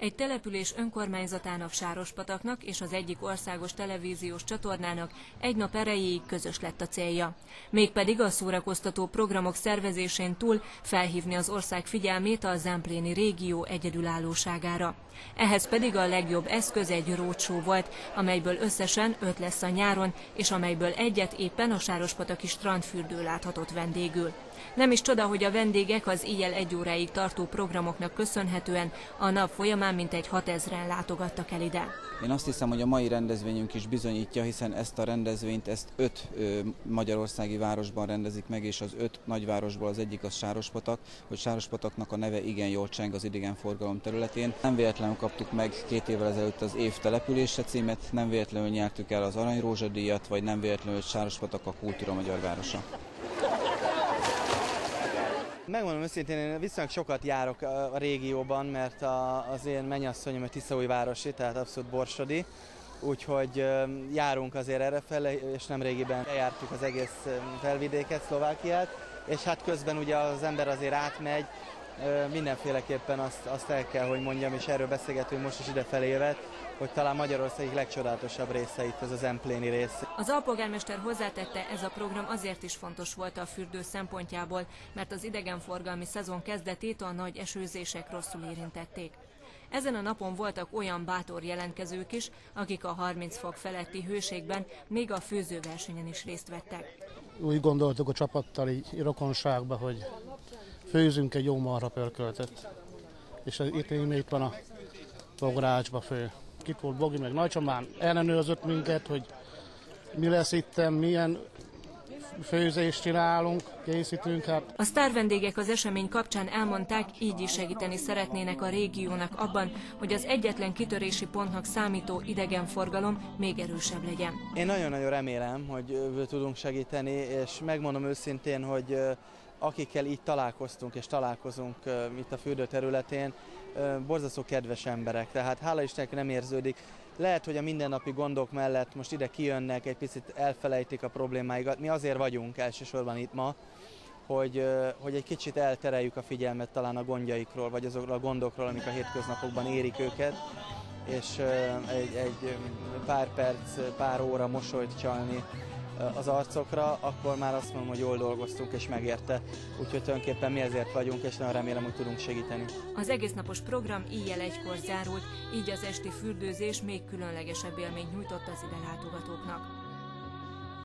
Egy település önkormányzatának, Sárospataknak és az egyik országos televíziós csatornának egy nap erejéig közös lett a célja. Mégpedig a szórakoztató programok szervezésén túl felhívni az ország figyelmét a zempléni régió egyedülállóságára. Ehhez pedig a legjobb eszköz egy roadshow volt, amelyből összesen 5 lesz a nyáron, és amelyből egyet éppen a sárospataki strandfürdő láthatott vendégül. Nem is csoda, hogy a vendégek az éjjel 1 óráig tartó programoknak köszönhetően a nap folyamán mintegy 6000-en látogattak el ide. Én azt hiszem, hogy a mai rendezvényünk is bizonyítja, hiszen ezt a rendezvényt 5 magyarországi városban rendezik meg, és az 5 nagyvárosból az egyik az Sárospatak, hogy Sárospataknak a neve igen jól cseng az idegenforgalom területén. Nem véletlenül kaptuk meg 2 évvel ezelőtt az év települése címet, nem véletlenül nyertük el az Arany Rózsa díjat, vagy nem véletlenül, hogy Sárospatak a kultúra magyar városa. Megmondom őszintén, én viszonylag sokat járok a régióban, mert az én mennyasszonyom Tiszaújvárosi, tehát abszolút borsodi, úgyhogy járunk azért errefele, és nemrégiben jártuk az egész felvidéket, Szlovákiát, és hát közben ugye az ember azért átmegy, mindenféleképpen azt el kell, hogy mondjam, és erről beszélgetünk most is idefelé jövet, hogy talán Magyarország egyik legcsodálatosabb része itt az a zempléni rész. Az alpolgármester hozzátette, ez a program azért is fontos volt a fürdő szempontjából, mert az idegenforgalmi szezon kezdetét a nagy esőzések rosszul érintették. Ezen a napon voltak olyan bátor jelentkezők is, akik a 30 fok feletti hőségben még a főzőversenyen is részt vettek. Úgy gondoltuk a csapattal így rokonságban, hogy főzünk egy jó marhapörköltet, és itt van a bográcsba fő. Itt volt Bogi meg Nagycsomán, ellenőrzött minket, hogy mi lesz itt, milyen főzést csinálunk, készítünk. Hát. A sztárvendégek az esemény kapcsán elmondták, így is segíteni szeretnének a régiónak abban, hogy az egyetlen kitörési pontnak számító idegenforgalom még erősebb legyen. Én nagyon-nagyon remélem, hogy tudunk segíteni, és megmondom őszintén, hogy akikkel így találkoztunk és találkozunk itt a fürdő területén, borzasztó kedves emberek, tehát hála Istennek nem érződik. Lehet, hogy a mindennapi gondok mellett most ide kijönnek, egy picit elfelejtik a problémáikat. Mi azért vagyunk elsősorban itt ma, hogy egy kicsit eltereljük a figyelmet talán a gondjaikról, vagy azokról a gondokról, amik a hétköznapokban érik őket, és egy pár perc, pár óra mosolyt csalni az arcokra, akkor már azt mondom, hogy jól dolgoztunk és megérte. Úgyhogy tulajdonképpen mi ezért vagyunk, és nagyon remélem, hogy tudunk segíteni. Az egésznapos program éjjel 1-kor zárult, így az esti fürdőzés még különlegesebb élményt nyújtott az ide látogatóknak.